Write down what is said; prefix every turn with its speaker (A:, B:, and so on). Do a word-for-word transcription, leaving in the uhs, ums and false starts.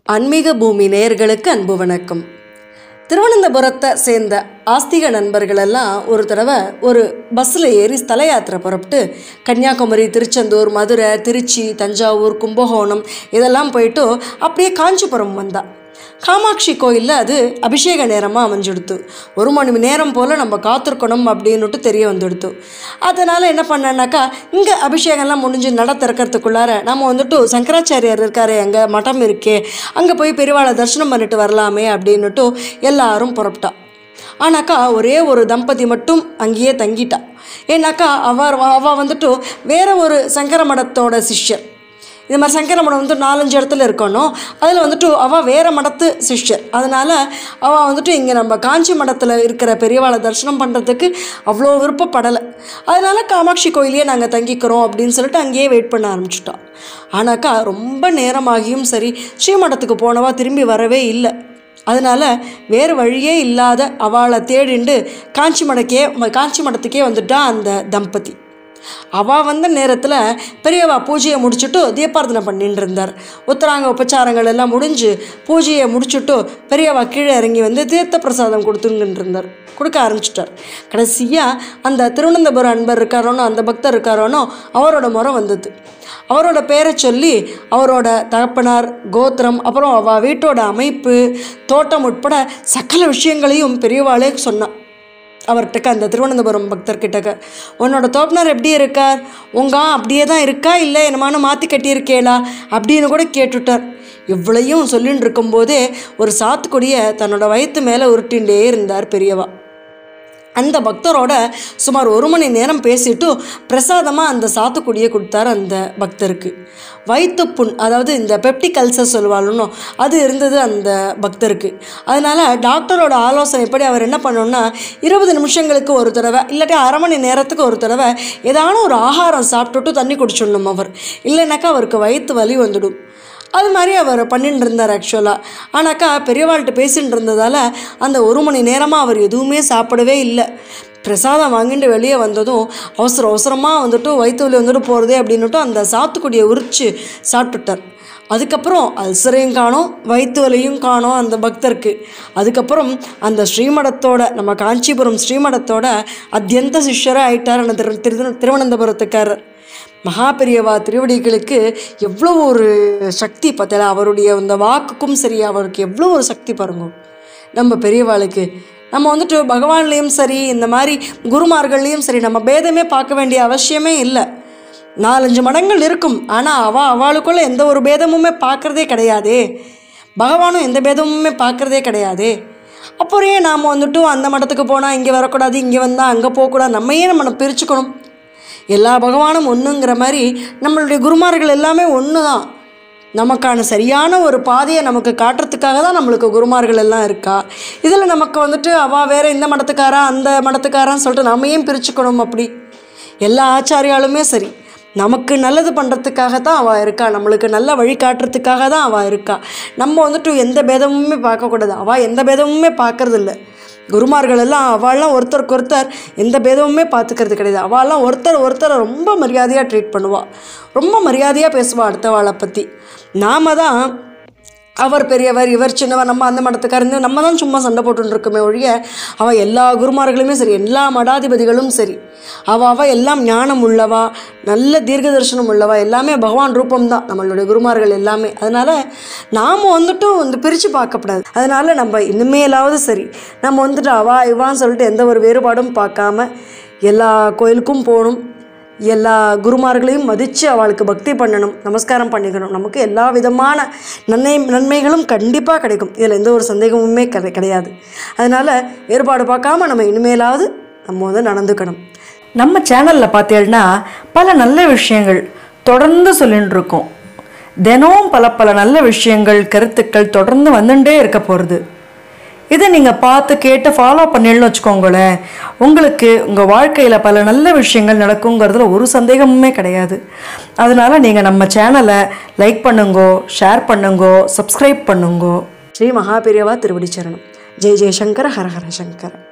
A: ஆன்மீக பூமி நேயர்களுக்கு அன்பு வணக்கம். திருவனந்தபுரத்தை சேர்ந்த ஆஸ்திக நண்பர்கள் எல்லாம் ஒரு தடவை ஒரு பஸ்ஸில் ஏறி ஸ்தல யாத்திரை புறப்பட்டு கன்னியாகுமரி, திருச்செந்தூர், மதுரை, திருச்சி, தஞ்சாவூர், கும்பகோணம் இதெல்லாம் போயிட்டு அப்படியே காஞ்சிபுரம் வந்தா. காமாட்சி கோயிலில் அது அபிஷேக நேரமாக அமைஞ்சுடுத்து. ஒரு மணி நேரம் போல் நம்ம காத்திருக்கணும் அப்படின்னுட்டு தெரிய வந்துடுத்து. அதனால் என்ன பண்ணேன்னாக்கா, இங்கே அபிஷேகம்லாம் முடிஞ்சு நட திறக்கிறதுக்குள்ளார நம்ம வந்துட்டு சங்கராச்சாரியார் இருக்காரு, எங்கள் மட்டம் இருக்கே, அங்கே போய் பெரியவாளை தரிசனம் பண்ணிட்டு வரலாமே அப்படின்னுட்டு எல்லாரும் புறப்பட்டா. ஆனாக்கா ஒரே ஒரு தம்பதி மட்டும் அங்கேயே தங்கிட்டா. ஏன்னாக்கா அவர் அவள் வந்துட்டு வேற ஒரு சங்கர மடத்தோட சிஷ்யர். இது மாதிரி சங்கர மடம் வந்து நாலஞ்சு இடத்துல இருக்கணும். அதில் வந்துட்டு அவள் வேறு மடத்து சிஷ்யர். அதனால் அவள் வந்துட்டு இங்கே நம்ம காஞ்சி மடத்தில் இருக்கிற பெரியவாளை தரிசனம் பண்ணுறதுக்கு அவ்வளோ விருப்பப்படலை. அதனால் காமாட்சி கோயிலே நாங்கள் தங்கிக்கிறோம் அப்படின்னு சொல்லிட்டு அங்கேயே வெயிட் பண்ண ஆரம்பிச்சிட்டோம். ஆனாக்கா ரொம்ப நேரமாகியும் சரி, ஸ்ரீமடத்துக்கு போனவா திரும்பி வரவே இல்லை. அதனால் வேறு வழியே இல்லாத அவளை தேடிண்டு காஞ்சி மடக்கே காஞ்சி மடத்துக்கே வந்துட்டா அந்த தம்பதி. அவள் வந்த நேரத்தில் பெரியவா பூஜையை முடிச்சுட்டு தீபார்த்தனை பண்ணிட்டு இருந்தார். உத்தராங்க உபச்சாரங்கள் எல்லாம் முடிஞ்சு பூஜையை முடிச்சுட்டு பெரியவா கீழே இறங்கி வந்து தீர்த்த பிரசாதம் கொடுத்துங்கிட்டு இருந்தார். கொடுக்க ஆரம்பிச்சிட்டார். கடைசியாக அந்த திருவனந்தபுரம் அன்பர் இருக்காரோனோ, அந்த பக்தர் இருக்காரோனோ, அவரோட முறை வந்தது. அவரோட பேரை சொல்லி அவரோட தகப்பனார், கோத்திரம், அப்புறம் அவள் வீட்டோட அமைப்பு, தோட்டம் உட்பட சகல விஷயங்களையும் பெரியவாளே சொன்னான். அவர்கிட்டக்க அந்த திருவனந்தபுரம் பக்தர்கிட்டக்க, உன்னோட தோப்பனார் எப்படி இருக்கார், உங்க அப்படியே தான் இருக்கா, இல்லை என்னமான மாற்றி கட்டியிருக்கேளா அப்படின்னு கூட கேட்டுட்டார். இவ்வளையும் சொல்லின்னு இருக்கும்போதே ஒரு சாத்துக்குடியை தன்னோட வயிற்று மேலே உருட்டின்றே இருந்தார் பெரியவா. அந்த பக்தரோட சுமார் ஒரு மணி நேரம் பேசிட்டு பிரசாதமாக அந்த சாத்துக்குடியை கொடுத்தார் அந்த பக்தருக்கு. வயிற்று புண், அதாவது இந்த பெப்டிக் அல்சர் சொல்லுவாள்னோ, அது இருந்தது அந்த பக்தருக்கு. அதனால் டாக்டரோட ஆலோசனைப்படி அவர் என்ன பண்ணணும்னா, இருபது நிமிஷங்களுக்கு ஒரு தடவை இல்லாட்டி அரை மணி நேரத்துக்கு ஒரு தடவை ஏதான ஒரு ஆகாரம் சாப்பிட்டுட்டு தண்ணி குடிச்சிடணும் அவர். இல்லைனாக்கா அவருக்கு வயிற்று வலி வந்துடும். அது மாதிரி அவர் பண்ணிட்டு இருந்தார் ஆக்சுவலாக. ஆனாக்கா பெரியவாள்கிட்ட பேசிகிட்டு இருந்ததால் அந்த ஒரு மணி நேரமாக அவர் எதுவுமே சாப்பிடவே இல்லை. பிரசாதம் வாங்கிட்டு வெளியே வந்ததும் அவசர அவசரமாக வந்துட்டு வயிற்று வலி வந்துட்டு போகிறதே அப்படின்னுட்டு அந்த சாத்துக்குடியை உரித்து சாப்பிட்டுட்டார். அதுக்கப்புறம் அல்சரையும் காணோம், வயிற்று வலியும் காணோம் அந்த பக்தருக்கு. அதுக்கப்புறம் அந்த ஸ்ரீமடத்தோட, நம்ம காஞ்சிபுரம் ஸ்ரீமடத்தோட அத்தியந்த சிஷ்யராக ஆயிட்டார் அந்த திரு திரு திருவனந்தபுரத்துக்காரர். மகா பெரியவா திருவடிகளுக்கு எவ்வளோ ஒரு சக்தி பார்த்தல. அவருடைய அந்த வாக்குக்கும் சரி, அவருக்கு எவ்வளோ ஒரு சக்தி பாருங்க. நம்ம பெரியவாளுக்கு நம்ம வந்துட்டு பகவான்லேயும் சரி, இந்த மாதிரி குருமார்கள்லேயும் சரி, நம்ம பேதமே பார்க்க வேண்டிய அவசியமே இல்லை. நாலஞ்சு மடங்கள் இருக்கும், ஆனால் அவள் அவளுக்குள்ள எந்த ஒரு பேதமுமே பார்க்குறதே கிடையாதே. பகவானும் எந்த பேதமுமே பார்க்குறதே கிடையாதே. அப்புறம் ஏன் நாம் வந்துட்டு அந்த மடத்துக்கு போனால் இங்கே வரக்கூடாது, இங்கே வந்தால் அங்கே போகக்கூடாது, நம்ம ஏன் நம்ம பிரிச்சுக்கணும்? எல்லா பகவானும் ஒன்றுங்கிற மாதிரி நம்மளுடைய குருமார்கள் எல்லாமே ஒன்று தான். நமக்கான சரியான ஒரு பாதையை நமக்கு காட்டுறதுக்காக தான் நம்மளுக்கு குருமார்கள் எல்லாம் இருக்கா. இதில் நமக்கு வந்துட்டு அவள் வேறு இந்த மடத்துக்காரா அந்த மடத்துக்காரான்னு சொல்லிட்டு நம்ம ஏன் பிரிச்சுக்கணும்? அப்படி எல்லா ஆச்சாரியாலுமே சரி, நமக்கு நல்லது பண்ணுறதுக்காக தான் அவள் இருக்கா, நம்மளுக்கு நல்ல வழி காட்டுறதுக்காக தான் அவள் இருக்கா. நம்ம வந்துட்டு எந்த பேதமுமே பார்க்கக்கூடாது. அவள் எந்த பேதமுமே பார்க்கறதில்ல. குருமார்கள் எல்லாம் அவள்லாம் ஒருத்தருக்கு ஒருத்தர் எந்த பேதமுமே பார்த்துக்கிறது கிடையாது. அவள்லாம் ஒருத்தர் ஒருத்தரை ரொம்ப மரியாதையாக ட்ரீட் பண்ணுவாள், ரொம்ப மரியாதையாக பேசுவாள் அடுத்தவாளை பற்றி. நாம தான் அவர் பெரியவர், இவர் சின்னவர், நம்ம அந்த மடத்துக்கார இருந்து நம்ம தான் சும்மா சண்டை போட்டுருக்கோமே ஒழிய, அவள் எல்லா குருமார்களுமே சரி, எல்லா மடாதிபதிகளும் சரி, அவள் அவள் எல்லாம் ஞானம் உள்ளவா, நல்ல தீர்க்க தரிசனம் உள்ளவா, எல்லாமே பகவான் ரூபம்தான் நம்மளுடைய குருமார்கள் எல்லாமே. அதனால் நாம் வந்துட்டு வந்து பிரித்து பார்க்கப்படாது. அதனால் நம்ம இனிமேலாவது சரி, நம்ம வந்துட்டு அவா இவான்னு சொல்லிட்டு எந்த ஒரு வேறுபாடும் பார்க்காம எல்லா கோயிலுக்கும் போகணும், எல்லா குருமார்களையும் மதித்து அவளுக்கு பக்தி பண்ணணும், நமஸ்காரம் பண்ணிக்கணும். நமக்கு எல்லா விதமான நன்மை நன்மைகளும் கண்டிப்பாக கிடைக்கும். இதில் எந்த ஒரு சந்தேகமுமே கிடை கிடையாது அதனால் வேறுபாடு பார்க்காம நம்ம இனிமேலாவது நம்ம வந்து நடந்துக்கணும்.
B: நம்ம சேனலில் பார்த்தீங்கன்னா பல நல்ல விஷயங்கள் தொடர்ந்து சொல்லிட்டு இருக்கோம். தினமும் பல பல நல்ல விஷயங்கள், கருத்துக்கள் தொடர்ந்து வந்துட்டே இருக்க போகிறது. இதை நீங்கள் பார்த்து கேட்டு ஃபாலோ பண்ணிடணும்னு வச்சுக்கோங்களேன், உங்களுக்கு உங்கள் வாழ்க்கையில் பல நல்ல விஷயங்கள் நடக்குங்கிறதுல ஒரு சந்தேகமுமே கிடையாது. அதனால் நீங்கள் நம்ம சேனலை லைக் பண்ணுங்கோ, ஷேர் பண்ணுங்கோ, சப்ஸ்கிரைப் பண்ணுங்கோ.
A: ஸ்ரீ மகா பெரியவா திருவடி சரணம். ஜெய் ஜெயசங்கர, ஹர ஹர சங்கர.